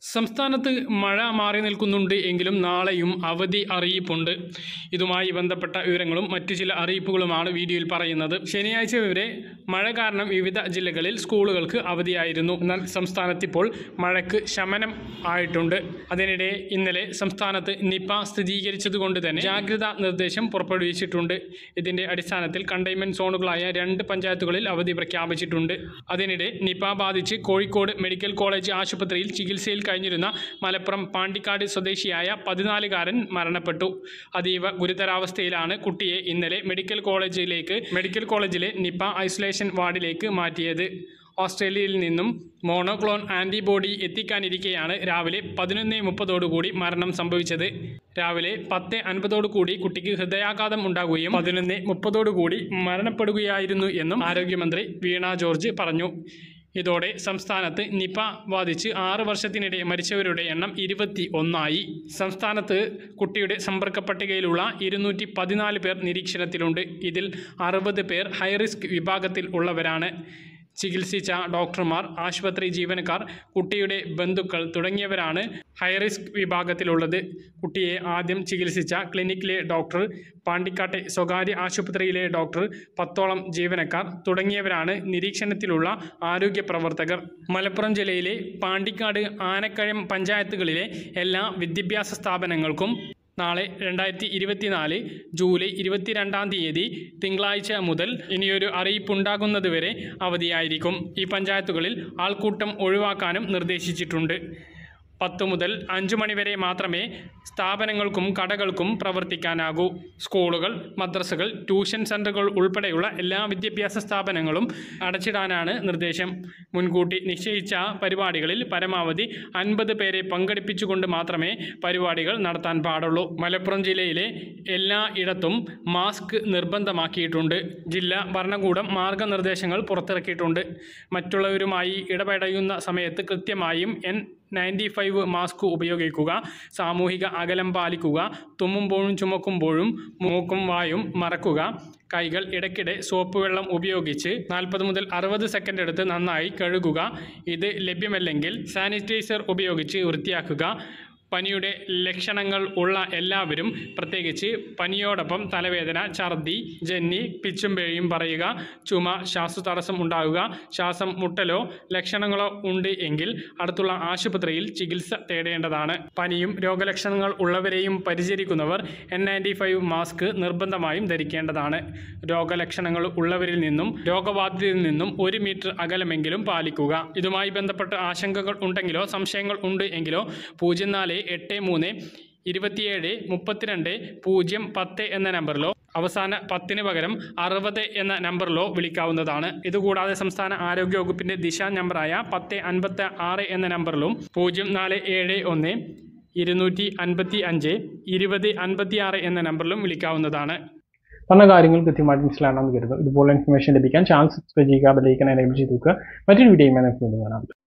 സംസ്ഥാനത്ത് മഴ മാറി നിൽക്കുന്നുണ്ട് എങ്കിലും നാളെയും അവധി അറിയിപ്പുണ്ട്. ഇതുമായി ബന്ധപ്പെട്ട വിവരങ്ങളും മറ്റു ചില അറിയിപ്പുകളുമാണ് വീഡിയോയിൽ പറയുന്നത്. ശനിയാഴ്ച വരെ മഴ കാരണം വിവിധ ജില്ലകളിൽ സ്കൂളുകൾക്ക് അവധിയായിരുന്നു. എന്നാൽ സംസ്ഥാനത്തിപ്പോൾ മഴയ്ക്ക് ശമനം ആയിട്ടുണ്ട്. അതിനിടെ ഇന്നലെ സംസ്ഥാനത്ത് നിപ സ്ഥിരീകരിച്ചതുകൊണ്ട് തന്നെ ജാഗ്രതാ നിർദ്ദേശം പുറപ്പെടുവിച്ചിട്ടുണ്ട്. ഇതിന്റെ അടിസ്ഥാനത്തിൽ കണ്ടെയ്ൻമെന്റ് സോണുകളായ 2 പഞ്ചായത്തുകളിൽ അവധി പ്രഖ്യാപിച്ചിട്ടുണ്ട്. അതിനിടെ നിപ ബാധിച്ച് കോഴിക്കോട് മെഡിക്കൽ കോളേജ് ആശുപത്രിയിൽ ചികിത്സയിൽ കഴിഞ്ഞിരുന്ന മലപ്പുറം പാണ്ടിക്കാട് സ്വദേശിയായ 14-കാരൻ മരണപ്പെട്ടു. അതീവ ഗുരുതരാവസ്ഥയിലാണ് കുട്ടിയെ ഇന്നലെ മെഡിക്കൽ കോളേജിലെ നിപ ഐസൊലേഷൻ വാർഡിലേക്ക് മാറ്റിയത്. ഓസ്ട്രേലിയയിൽ നിന്നും മോണോക്ലോൺ ആന്റിബോഡി എത്തിക്കാനിരിക്കെയാണ് രാവിലെ 11:30 മരണം സംഭവിച്ചത്. രാവിലെ 10:50 കുട്ടിക്ക് ഹൃദയാഘാതം ഉണ്ടാകുകയും 11:30 മരണപ്പെടുകയായിരുന്നു എന്നും ആരോഗ്യമന്ത്രി വീണ ജോർജ് പറഞ്ഞു. ഇതോടെ സംസ്ഥാനത്ത് നിപ ബാധിച്ച് 6 വർഷത്തിനിടെ മരിച്ചവരുടെ എണ്ണം 21 സംസ്ഥാനത്ത് കുട്ടിയുടെ സമ്പർക്ക പട്ടികയിലുള്ള 214 പേർ നിരീക്ഷണത്തിലുണ്ട്. ഇതിൽ 60 പേർ ഹൈറിസ്ക് വിഭാഗത്തിൽ ഉള്ളവരാണ്. ചികിത്സിച്ച ഡോക്ടർമാർ, ആശുപത്രി ജീവനക്കാർ, കുട്ടിയുടെ ബന്ധുക്കൾ തുടങ്ങിയവരാണ് ഹൈറിസ്ക് വിഭാഗത്തിലുള്ളത്. കുട്ടിയെ ആദ്യം ചികിത്സിച്ച ക്ലിനിക്കിലെ ഡോക്ടർ, പാണ്ടിക്കാട്ടെ സ്വകാര്യ ആശുപത്രിയിലെ ഡോക്ടർ, 10ഓളം ജീവനക്കാർ തുടങ്ങിയവരാണ് നിരീക്ഷണത്തിലുള്ള ആരോഗ്യ പ്രവർത്തകർ. മലപ്പുറം ജില്ലയിലെ പാണ്ടിക്കാട്, ആനക്കയം പഞ്ചായത്തുകളിലെ എല്ലാ വിദ്യാഭ്യാസ സ്ഥാപനങ്ങൾക്കും നാളെ 2024 ജൂലൈ 22 തിങ്കളാഴ്ച മുതൽ ഇനിയൊരു അറിയിപ്പുണ്ടാകുന്നതുവരെ അവധിയായിരിക്കും. ഈ പഞ്ചായത്തുകളിൽ ആൾക്കൂട്ടം ഒഴിവാക്കാനും നിർദ്ദേശിച്ചിട്ടുണ്ട്. 10 മുതൽ 5 മണി വരെ മാത്രമേ സ്ഥാപനങ്ങൾക്കും കടകൾക്കും പ്രവർത്തിക്കാനാകൂ. സ്കൂളുകൾ, മദ്രസകൾ, ട്യൂഷൻ സെൻ്ററുകൾ ഉൾപ്പെടെയുള്ള എല്ലാ വിദ്യാഭ്യാസ സ്ഥാപനങ്ങളും അടച്ചിടാനാണ് നിർദ്ദേശം. മുൻകൂട്ടി നിശ്ചയിച്ച പരിപാടികളിൽ പരമാവധി 50 പേരെ പങ്കെടുപ്പിച്ചുകൊണ്ട് മാത്രമേ പരിപാടികൾ നടത്താൻ പാടുള്ളൂ. മലപ്പുറം ജില്ലയിലെ എല്ലാ ഇടത്തും മാസ്ക് നിർബന്ധമാക്കിയിട്ടുണ്ട്. ജില്ലാ ഭരണകൂടം മാർഗനിർദ്ദേശങ്ങൾ പുറത്തിറക്കിയിട്ടുണ്ട്. മറ്റുള്ളവരുമായി ഇടപെടയുന്ന സമയത്ത് കൃത്യമായും N95 മാസ്ക് ഉപയോഗിക്കുക, സാമൂഹിക അകലം പാലിക്കുക, തുമ്മുമ്പോഴും ചുമക്കുമ്പോഴും മൂക്കും വായും മറക്കുക, കൈകൾ ഇടയ്ക്കിടെ സോപ്പ് വെള്ളം ഉപയോഗിച്ച് 40 മുതൽ 60 സെക്കൻഡ് എടുത്ത് നന്നായി കഴുകുക. ഇത് ലഭ്യമല്ലെങ്കിൽ സാനിറ്റൈസർ ഉപയോഗിച്ച് വൃത്തിയാക്കുക. പനിയുടെ ലക്ഷണങ്ങൾ ഉള്ള എല്ലാവരും, പ്രത്യേകിച്ച് പനിയോടൊപ്പം തലവേദന, ഛർദി, ജന്നി, പിച്ചും പേയും പറയുക, ചുമ, ശ്വാസതടസ്സം ഉണ്ടാകുക, ശ്വാസം മുട്ടലോ ലക്ഷണങ്ങളോ ഉണ്ട് എങ്കിൽ അടുത്തുള്ള ആശുപത്രിയിൽ ചികിത്സ തേടേണ്ടതാണ്. പനിയും രോഗലക്ഷണങ്ങൾ ഉള്ളവരെയും പരിചരിക്കുന്നവർ N95 മാസ്ക് നിർബന്ധമായും ധരിക്കേണ്ടതാണ്. രോഗലക്ഷണങ്ങൾ ഉള്ളവരിൽ നിന്നും രോഗബാധിതരിൽ നിന്നും 1 മീറ്റർ അകലമെങ്കിലും പാലിക്കുക. ഇതുമായി ബന്ധപ്പെട്ട ആശങ്കകൾ ഉണ്ടെങ്കിലോ സംശയങ്ങൾ ഉണ്ട് എങ്കിലോ 0483273210 എന്ന നമ്പറിലോ അവസാന 10 പകരം 60 എന്ന നമ്പറിലോ വിളിക്കാവുന്നതാണ്. ഇതുകൂടാതെ സംസ്ഥാന ആരോഗ്യ വകുപ്പിന്റെ ദിശ നമ്പറായ 1056 എന്ന നമ്പറിലും 0471-255-2056 എന്ന നമ്പറിലും വിളിക്കാവുന്നതാണ്. പറഞ്ഞ കാര്യങ്ങൾ കൃത്യമായിട്ട് മനസ്സിലാണെന്ന് കരുതുന്നു. ഇതുപോലെ ഇൻഫർമേഷൻ ലഭിക്കാൻ ചാനൽ സബ്സ്ക്രൈബ് ചെയ്യുക, ബെൽ ഐക്കൺ എനേബിൾ ചെയ്ത് വെക്കുക. മറ്റൊരു വീഡിയോയുമായി നമുക്ക് വീണ്ടും കാണാം.